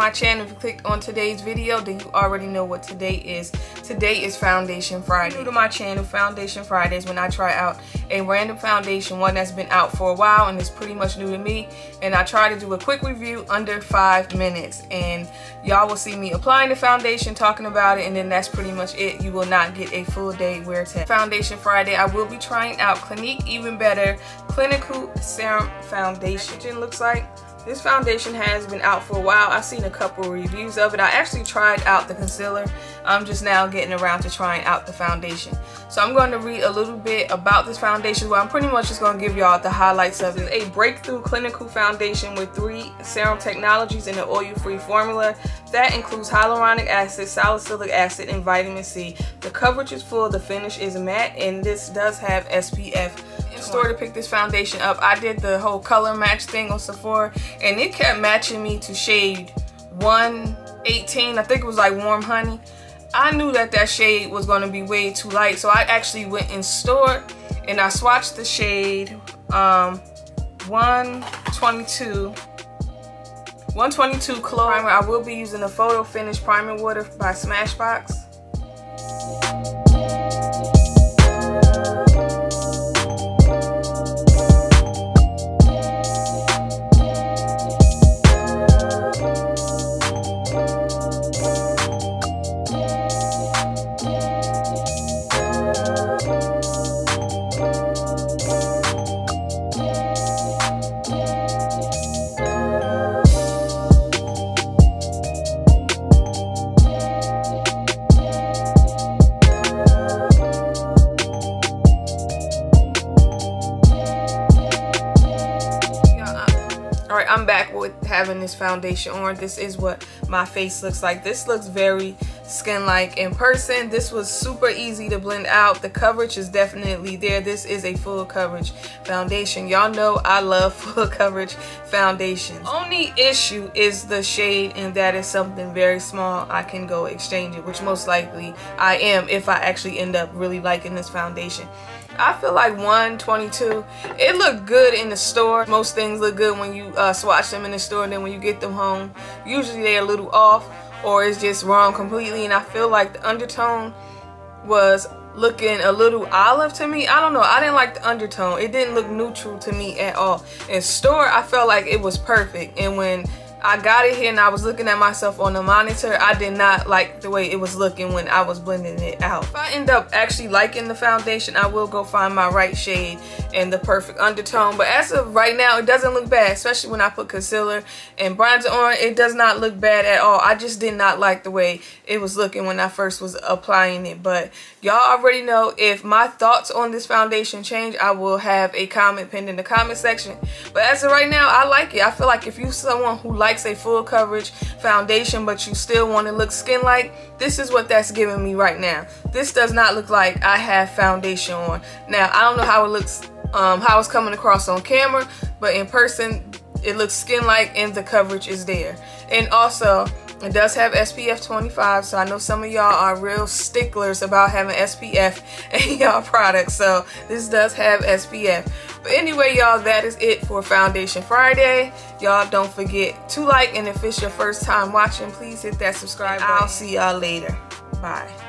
my channel, if you clicked on today's video, then you already know what today is. Today is Foundation Friday. New to my channel, Foundation Fridays, when I try out a random foundation, one that's been out for a while and is pretty much new to me, and I try to do a quick review under 5 minutes, and y'all will see me applying the foundation, talking about it, and then that's pretty much it. You will not get a full day wear test. Foundation Friday, I will be trying out Clinique Even Better Clinical Serum Foundation. It looks like this foundation has been out for a while. I've seen a couple reviews of it. I actually tried out the concealer. I'm just now getting around to trying out the foundation. So I'm going to read a little bit about this foundation. Well, I'm pretty much just going to give y'all the highlights of it. A breakthrough clinical foundation with 3 serum technologies in an oil-free formula that includes hyaluronic acid, salicylic acid, and vitamin C. The coverage is full, the finish is matte, and this does have SPF. In store to pick this foundation up, I did the whole color match thing on Sephora, and it kept matching me to shade 118. I think it was like Warm Honey. I knew that that shade was going to be way too light, so I actually went in store and I swatched the shade 122 Clo Primer. I will be using the Photo Finish Primer Water by Smashbox. Alright, I'm back with having this foundation on. This is what my face looks like. This looks very skin-like in person. This was super easy to blend out. The coverage is definitely there. This is a full coverage foundation. Y'all know I love full coverage foundations. Only issue is the shade, and that is something very small. I can go exchange it, which most likely I am if I actually end up really liking this foundation. I feel like 122, it looked good in the store. Most things look good when you swatch them in the store, and then when you get them home, usually they're a little off or it's just wrong completely. And I feel like the undertone was looking a little olive to me. I don't know, I didn't like the undertone. It didn't look neutral to me at all. In store, I felt like it was perfect, and when I got it here and I was looking at myself on the monitor, I did not like the way it was looking when I was blending it out. If I end up actually liking the foundation, I will go find my right shade and the perfect undertone. But as of right now, it doesn't look bad, especially when I put concealer and bronzer on. It does not look bad at all. I just did not like the way it was looking when I first was applying it. But y'all already know, if my thoughts on this foundation change, I will have a comment pinned in the comment section. But as of right now, I like it. I feel like if you're someone who likes a full coverage foundation but you still want to look skin-like, this is what that's giving me right now. This does not look like I have foundation on. Now, I don't know how it looks, how it's coming across on camera, but in person it looks skin-like and the coverage is there. And also, it does have SPF 25, so I know some of y'all are real sticklers about having SPF in y'all products, so this does have SPF. But anyway, y'all, that is it for Foundation Friday. Y'all don't forget to like, and if it's your first time watching, please hit that subscribe button. I'll see y'all later. Bye.